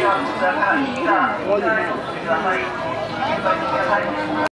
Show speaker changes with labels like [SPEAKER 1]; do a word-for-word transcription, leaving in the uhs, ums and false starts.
[SPEAKER 1] はこちらから右側、右側へお進みください。